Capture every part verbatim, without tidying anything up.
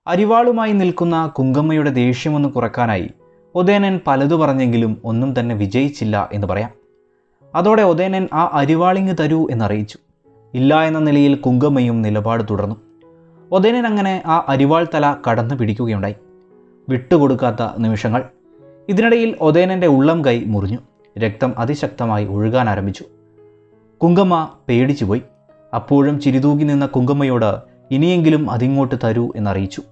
അരിവാളുമായി നിൽക്കുന്ന കുങ്കമ്മയുടെ ദേഷ്യമൊന്ന് കുറക്കാനായി ഉദയനൻ പലതു പറഞ്ഞെങ്കിലും ഒന്നും തന്നെ വിജയിച്ചില്ല എന്ന് പറയാം. അതോടെ ഉദയനൻ ആ അരിവാളിങ് തരൂ എന്നറിയിച്ചു. ഇല്ല എന്ന നിലയിൽ കുങ്കമ്മയും നിലപാട് തുടർന്നു. ഉദയനൻ അങ്ങനെ ആ അരിവാൾ തല കടന്നു പിടിക്കുകയുണ്ടായി. വിട്ടുകൊടുക്കാത്ത നിമിഷങ്ങൾ. ഇതിനിടയിൽ ഉദയനൻ്റെ ഉള്ളം കൈ മുറിഞ്ഞു. രക്തം അതിശക്തമായി ഒഴുകാൻ ആരംഭിച്ചു. കുങ്കമ്മ പേടിച്ചുപോയി. അപ്പോഴും ചിരിതൂകി നിന്ന കുങ്കമ്മയോട് ഇനിയെങ്കിലും അതിങ്ങോട്ട് തരൂ എന്നറിയിച്ചു.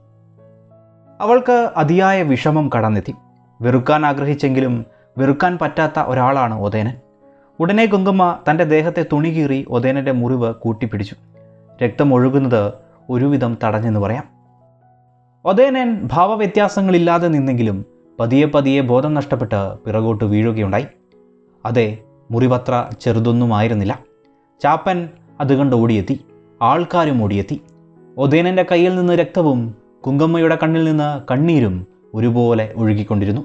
അവൾക്ക് അതിയായ വിഷമം കടന്നെത്തി. വെറുക്കാൻ ആഗ്രഹിച്ചെങ്കിലും വെറുക്കാൻ പറ്റാത്ത ഒരാളാണ് ഉദയനൻ. ഉടനെ കുങ്കമ്മ തൻ്റെ ദേഹത്തെ തുണി കീറി ഉദയനൻ്റെ മുറിവ് കൂട്ടിപ്പിടിച്ചു. രക്തം ഒഴുകുന്നത് ഒരുവിധം തടഞ്ഞെന്ന് പറയാം. ഉദയനൻ ഭാവവ്യത്യാസങ്ങളില്ലാതെ നിന്നെങ്കിലും പതിയെ പതിയെ ബോധം നഷ്ടപ്പെട്ട് പിറകോട്ട് വീഴുകയുണ്ടായി. അതെ, മുറിവത്ര ചെറുതൊന്നുമായിരുന്നില്ല. ചാപ്പൻ അത് കണ്ട് ഓടിയെത്തി. ആൾക്കാരും ഓടിയെത്തി. ഉദയനൻ്റെ കയ്യിൽ നിന്ന് രക്തവും കുങ്കമ്മയുടെ കണ്ണിൽ നിന്ന് കണ്ണീരും ഒരുപോലെ ഒഴുകിക്കൊണ്ടിരുന്നു.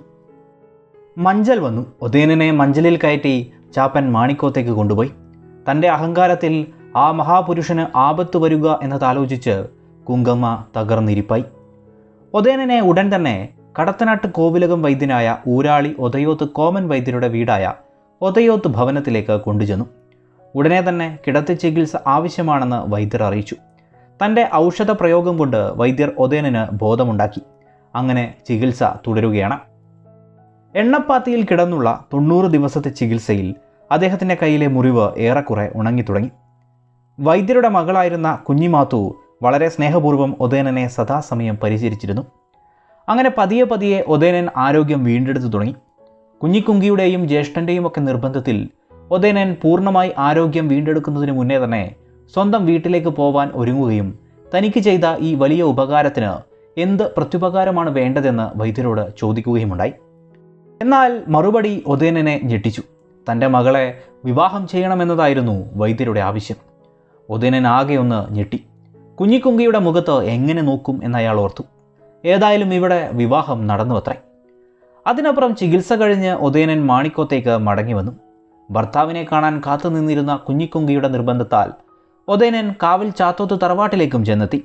മഞ്ചൽ വന്നു. ഉദയനനെ മഞ്ചലിൽ കയറ്റി ചാപ്പൻ മാണിക്കോത്തേക്ക് കൊണ്ടുപോയി. തൻ്റെ അഹങ്കാരത്തിൽ ആ മഹാപുരുഷന് ആപത്ത് വരിക എന്നതാലോചിച്ച് കുങ്കമ്മ തകർന്നിരിപ്പായി. ഉദയനനെ ഉടൻ തന്നെ കടത്തനാട്ട് കോവിലകം വൈദ്യനായ ഊരാളി ഒതയോത്ത് കോമൻ വൈദ്യരുടെ വീടായ ഒതയോത്ത് ഭവനത്തിലേക്ക് കൊണ്ടുചെന്നു. ഉടനെ തന്നെ കിടത്തി ചികിത്സ ആവശ്യമാണെന്ന് വൈദ്യർ അറിയിച്ചു. തൻ്റെ ഔഷധ പ്രയോഗം കൊണ്ട് വൈദ്യർ ഉദയനന് ബോധമുണ്ടാക്കി. അങ്ങനെ ചികിത്സ തുടരുകയാണ്. എണ്ണപ്പാത്തിയിൽ കിടന്നുള്ള തൊണ്ണൂറ് ദിവസത്തെ ചികിത്സയിൽ അദ്ദേഹത്തിൻ്റെ കയ്യിലെ മുറിവ് ഏറെക്കുറെ ഉണങ്ങിത്തുടങ്ങി. വൈദ്യരുടെ മകളായിരുന്ന കുഞ്ഞിമാത്തു വളരെ സ്നേഹപൂർവ്വം ഉദയനനെ സദാസമയം പരിചരിച്ചിരുന്നു. അങ്ങനെ പതിയെ പതിയെ ഉദയനൻ ആരോഗ്യം വീണ്ടെടുത്തു തുടങ്ങി. കുഞ്ഞിക്കുങ്കിയുടെയും ജ്യേഷ്ഠൻ്റെയും ഒക്കെ നിർബന്ധത്തിൽ ഉദയനൻ പൂർണ്ണമായി ആരോഗ്യം വീണ്ടെടുക്കുന്നതിന് മുന്നേ തന്നെ സ്വന്തം വീട്ടിലേക്ക് പോവാൻ ഒരുങ്ങുകയും തനിക്ക് ചെയ്ത ഈ വലിയ ഉപകാരത്തിന് എന്ത് പ്രത്യുപകാരമാണ് വേണ്ടതെന്ന് വൈദ്യരോട് ചോദിക്കുകയുമുണ്ടായി. എന്നാൽ മറുപടി ഉദയനനെ ഞെട്ടിച്ചു. തൻ്റെ മകളെ വിവാഹം ചെയ്യണമെന്നതായിരുന്നു വൈദ്യരുടെ ആവശ്യം. ഉദയനൻ ആകെ ഒന്ന് ഞെട്ടി. കുഞ്ഞിക്കുങ്കിയുടെ മുഖത്ത് എങ്ങനെ നോക്കും എന്നയാൾ ഓർത്തു. ഏതായാലും ഇവിടെ വിവാഹം നടന്നുവത്രേ. അതിനപ്പുറം ചികിത്സ കഴിഞ്ഞ് ഉദയനൻ മാണിക്കോത്തേക്ക് മടങ്ങി വന്നു. ഭർത്താവിനെ കാണാൻ കാത്തു നിന്നിരുന്ന കുഞ്ഞിക്കുങ്കിയുടെ നിർബന്ധത്താൽ ഉദയനൻ കാവിൽ ചാത്തോത്ത് തറവാട്ടിലേക്കും ചെന്നെത്തി.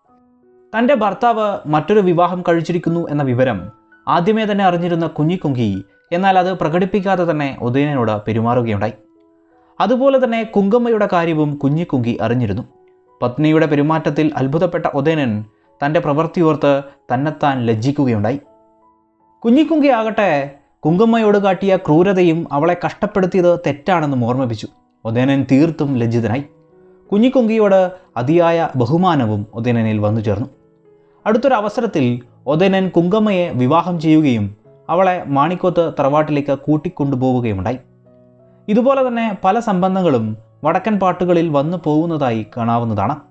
തൻ്റെ ഭർത്താവ് മറ്റൊരു വിവാഹം കഴിച്ചിരിക്കുന്നു എന്ന വിവരം ആദ്യമേ തന്നെ അറിഞ്ഞിരുന്ന കുഞ്ഞിക്കുങ്കി എന്നാൽ അത് പ്രകടിപ്പിക്കാതെ തന്നെ ഉദയനനോട് പെരുമാറുകയുണ്ടായി. അതുപോലെ തന്നെ കുങ്കമ്മയുടെ കാര്യവും കുഞ്ഞിക്കുങ്കി അറിഞ്ഞിരുന്നു. പത്നിയുടെ പെരുമാറ്റത്തിൽ അത്ഭുതപ്പെട്ട ഉദയനൻ തൻ്റെ പ്രവൃത്തിയോർത്ത് തന്നെത്താൻ ലജ്ജിക്കുകയുണ്ടായി. കുഞ്ഞിക്കുങ്കി ആകട്ടെ കുങ്കമ്മയോട് കാട്ടിയ ക്രൂരതയും അവളെ കഷ്ടപ്പെടുത്തിയത് തെറ്റാണെന്നും ഓർമ്മിപ്പിച്ചു. ഉദയനൻ തീർത്തും ലജ്ജിതനായി. കുഞ്ഞിക്കുങ്കിയോട് അതിയായ ബഹുമാനവും ഉദയനനിൽ വന്നു ചേർന്നു. അടുത്തൊരവസരത്തിൽ ഉദയനൻ കുങ്കമ്മയെ വിവാഹം ചെയ്യുകയും അവളെ മാണിക്കോത്ത് തറവാട്ടിലേക്ക് കൂട്ടിക്കൊണ്ടുപോവുകയുമുണ്ടായി. ഇതുപോലെ തന്നെ പല സംബന്ധങ്ങളും വടക്കൻ പാട്ടുകളിൽ വന്നു പോകുന്നതായി കാണാവുന്നതാണ്.